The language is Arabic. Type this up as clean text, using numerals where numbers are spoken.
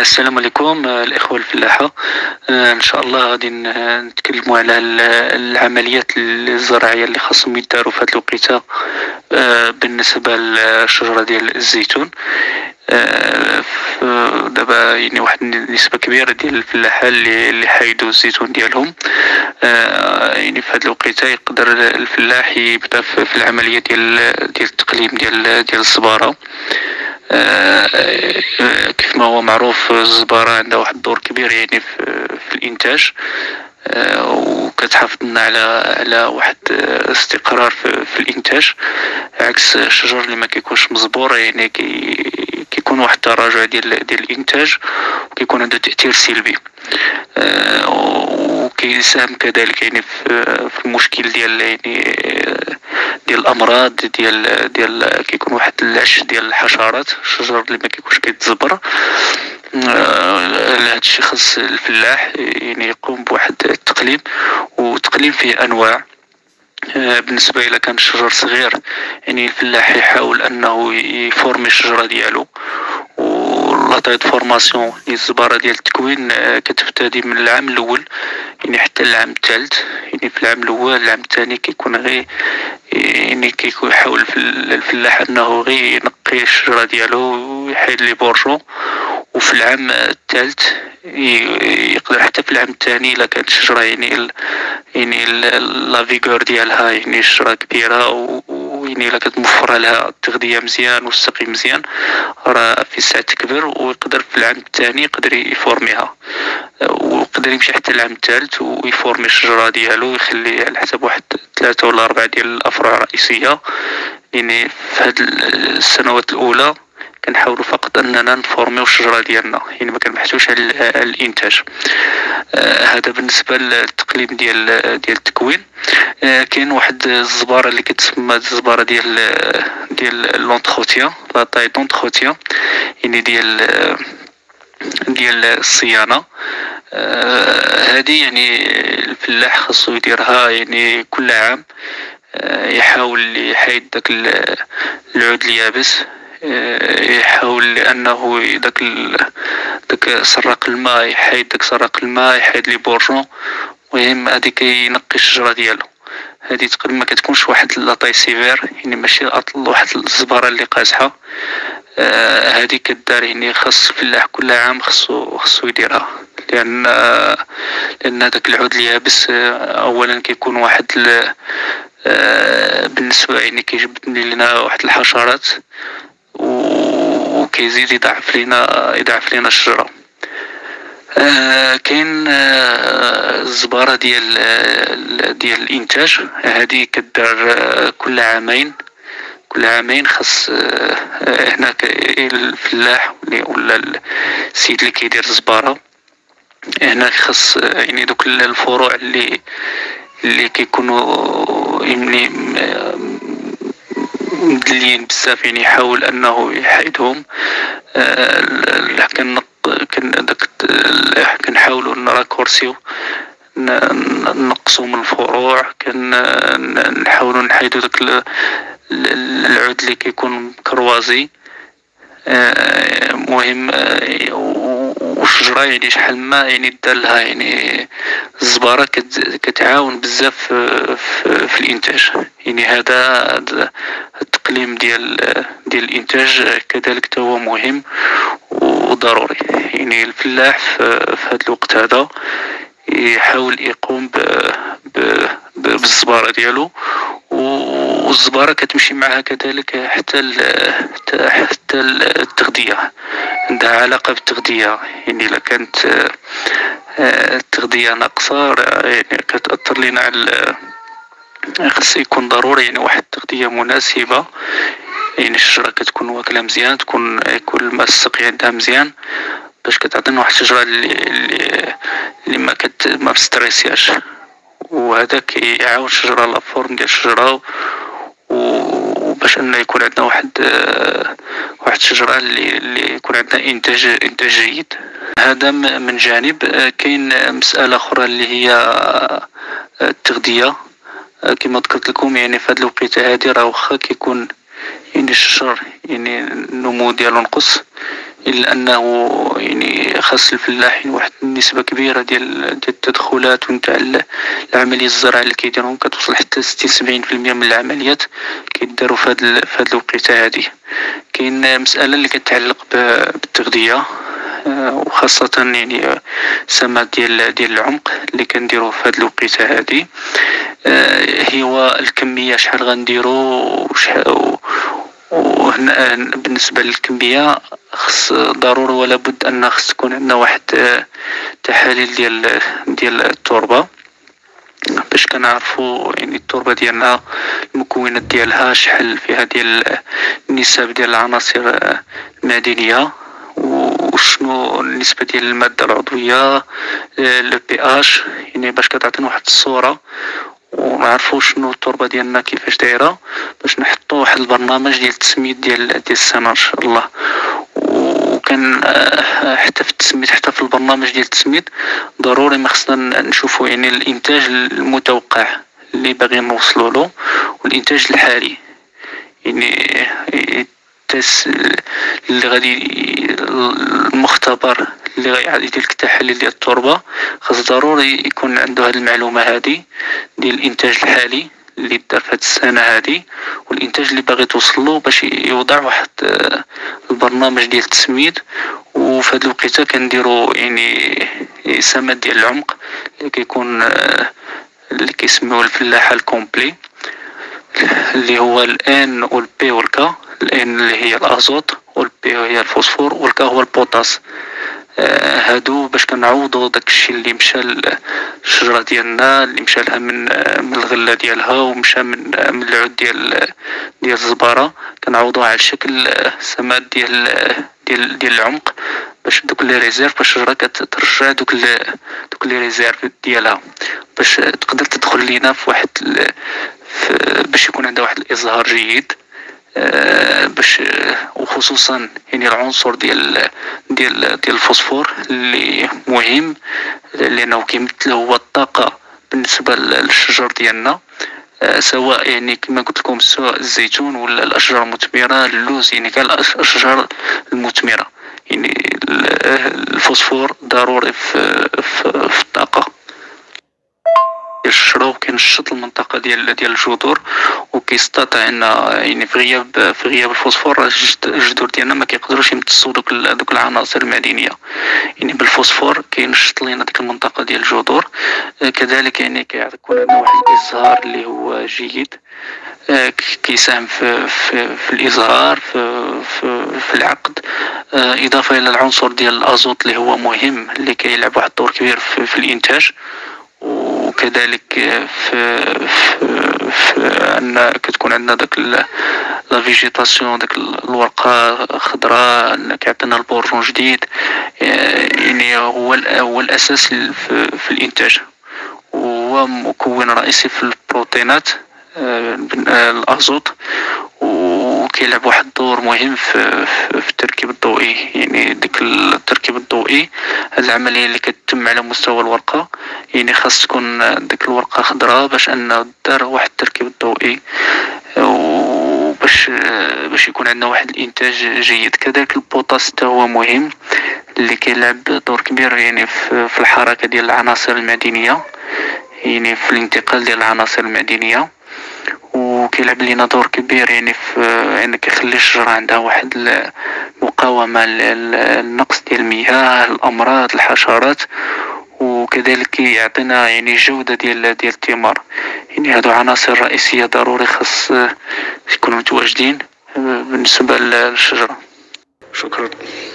السلام عليكم، الإخوة الفلاحة. إن شاء الله غادي نتكلموا على العمليات الزراعية اللي خاصهم يداروا في هذه الوقيته. بالنسبة للشجرة ديال الزيتون، دابا يعني واحد النسبة كبيرة ديال الفلاحة اللي حايدوا الزيتون ديالهم. يعني في هذه الوقيته يقدر الفلاح يبدا في العملية ديال التقليم ديال الزبارة. كيف ما هو معروف، الزبارة عندها واحد الدور كبير يعني في الإنتاج. وكتحافظ لنا على واحد استقرار في الإنتاج، عكس الشجر اللي ما كيكونش مزبور. يعني كيكون واحد التراجع ديال الإنتاج، وكيكون عنده تأثير سلبي. وكيساهم كذلك يعني في المشكل ديال يعني ديال الامراض ديال كيكون واحد العش ديال الحشرات، الشجر اللي ما كيكونش كيتزبر. لهذا الشيء خص الفلاح يعني يقوم بواحد التقليم، والتقليم فيه انواع. بالنسبه الى كان الشجر صغير، يعني الفلاح يحاول انه يفورمي الشجره ديالو. لاطيد فورماسيون الزباره ديال التكوين كتبتدي من العام الاول يعني حتى العام الثالث. يعني في العام الاول العام الثاني كيكون غير يعني كيكون يحاول في الفلاح انه غير ينقي الشجره ديالو ويحيد لي بورجون. وفي العام الثالث يقدر حتى في العام الثاني الا كانت الشجره يعني لا فيغور ديالها يعني الشجره كبيره، ويعني الا كتوفر لها التغذيه مزيان والسقي مزيان، راه في ساعه تكبر. ويقدر في العام الثاني يقدر يفورميها، ويقدر يمشي حتى العام الثالث ويفورمي الشجره ديالو، ويخلي على حسب واحد 3 ولا 4 ديال الافرع الرئيسيه. يعني في هاد السنوات الاولى كنحاولوا فقط اننا نفورميو الشجره ديالنا، يعني ما كنبحثوش على الانتاج. هذا بالنسبه للتقليم ديال التكوين. كاين واحد الزباره اللي كتسمى الزباره ديال لونتروتيان، لا طاي دونتروتيان، يعني ديال الصيانه. هذه يعني الفلاح خاصو يديرها يعني كل عام. يحاول يحيد داك العود اليابس، يحاول انه داك سراق الماء يحيد داك سراق الماء، يحيد لي بورجون. المهم هادي كينقي الشجره ديالو. هادي تقريبا ما كتكونش واحد لاطاي سيفير، يعني ماشي واحد الزباره اللي قاصحه. هادي كدار يعني خاص الفلاح كل عام خصو يديرها، لان داك العود اليابس اولا كيكون واحد بالنسبه يعني كيجبد لنا واحد الحشرات، وكيزيد يضعف لنا الشجره. كاين الزباره ديال الانتاج. هذه كدار كل عامين. كل عامين خاص هنا الفلاح ولا السيد اللي كيدير الزباره هنا خاص يعني دوك الفروع اللي كيكونوا يعني مدلين بزاف، يعني يحاول انه يحيدهم. كنحاولوا نراكورسيو، نقصوا من الفروع. نحاولوا نحيدوا داك العود اللي كيكون كروازي. مهم. والشجره يعني شحال ما يعني دار لها يعني الزباره كتعاون بزاف في الانتاج. يعني هذا التقليم ديال الانتاج كذلك هو مهم وضروري. يعني الفلاح في هذا الوقت هذا يحاول يقوم بالزباره ديالو، والزباره كتمشي معها كذلك حتى التغذيه. عندها علاقه بالتغذيه، يعني الا كانت التغذيه ناقصه يعني كتاثر لنا على خص يكون ضروري يعني واحد التغذيه مناسبه. يعني الشجره كتكون واكله مزيان، تكون كل ما السقي عندها مزيان باش كتعطينا واحد الشجره اللي ما بستريسياش. وهذا كيعاون الشجره لا فورم ديال الشجره، وباش انه يكون عندنا واحد الشجره اللي يكون عندنا انتاج جيد. هذا من جانب. كاين مساله اخرى اللي هي التغذيه. كما ذكرت لكم يعني في هذه الوقيته هذه راه واخا كيكون يعني الشجر يعني النمو ديالو نقص، الا انه يعني خاص الفلاحين واحد النسبة كبيرة ديال التدخلات ونتاع العملية الزراعية اللي كيديرهم كتوصل حتى 60-70% من العمليات كيداروا في هاد الوقيته هادي. كاين مسألة اللي كتعلق بالتغذية، وخاصة يعني سمات ديال العمق اللي كنديروه في هاد الوقيته هادي. هو الكمية شحال غنديرو وهنا بالنسبة للكمية خص ضروري ولا بد أن خص تكون عندنا واحد تحاليل ديال التربة باش كنعرفوا يعني التربة ديالنا المكونات ديالها شحال فيها ديال النسب ديال العناصر المعدنية، وشنو النسبة ديال المادة العضوية لو بي اش، يعني باش كتعطينا واحد الصورة ونعرفوا شنو التربة ديالنا كيفاش دايرة باش نحطوا واحد البرنامج ديال التسميد ديال السنة ان شاء الله. وكان حتى في التسميد حتى في البرنامج ديال التسميد ضروري ما خصنا نشوفوا يعني الانتاج المتوقع اللي باغي نوصلوا له والانتاج الحالي، يعني اللي غادي المختبر اللي غادي يدير التحاليل ديال التربه خاص ضروري يكون عنده هذه المعلومه هذه ديال الانتاج الحالي اللي دار في هذه السنه هذه والانتاج اللي باغي توصل له باش يوضع واحد البرنامج ديال التسميد. وفي هذه الوقيته كنديروا يعني سمات ديال العمق اللي كيكون اللي كيسميوه الفلاحه الكومبلي اللي هو الان والبي والكا. الان اللي هي الازوت والبي هي الفوسفور والكا هو البوتاس. هادو باش كنعوضوا داكشي اللي مشى الشجره ديالنا اللي مشى لها من الغله ديالها ومشى من العود ديال الزباره كنعوضوها على شكل سمات ديال العمق باش دوك لي ريزيرف باش الشجره كترجع دوك لي ريزيرف ديالها باش تقدر تدخل لينا في واحد باش يكون عندها واحد الازهار جيد. باش وخصوصا يعني العنصر ديال الفوسفور اللي مهم لانه كيمثل هو الطاقه بالنسبه للشجر ديالنا، سواء يعني كما قلت لكم سواء الزيتون ولا الاشجار المثمره اللوز، يعني كاع الاشجار المثمره يعني الفوسفور ضروري في الطاقه الشجرة وكينشط المنطقة ديال الجذور وكيستطيع ان يعني في غياب الفوسفور الجذور ديالنا ما كيقدروش يمتصوا دوك العناصر المعدنية. يعني بالفوسفور كينشط لينا ديك المنطقة ديال الجذور. كذلك يعني كيكون عندنا واحد الازهار اللي هو جيد كيساهم في الازهار في العقد، اضافة الى العنصر ديال الازوت اللي هو مهم اللي كيلعب واحد الدور كبير في الانتاج. وكذلك في ان كتكون عندنا داك لا فيجيتاسيون داك الورقه خضراء كيعطينا البورجون جديد، يعني هو الاساس في الانتاج وهو مكون رئيسي في البروتينات الازوت وكيلعب واحد الدور مهم في التركيب الضوئي. يعني ديك التركيب الضوئي هذه العمليه اللي كتتم على مستوى الورقه يعني خاص تكون ديك الورقه خضراء باش انه دار واحد التركيب الضوئي باش يكون عندنا واحد الانتاج جيد. كذلك البوتاس حتى هو مهم اللي كيلعب دور كبير يعني في الحركه ديال العناصر المعدنيه، يعني في الانتقال ديال العناصر المعدنيه، وكيلعب لينا دور كبير يعني في يعني كيخلي الشجرة عندها واحد المقاومة للنقص ديال المياه الأمراض الحشرات، وكذلك يعطينا يعني جودة ديال الثمار. يعني هادو عناصر رئيسية ضروري خاص يكونوا متواجدين بالنسبة للشجرة. شكرا.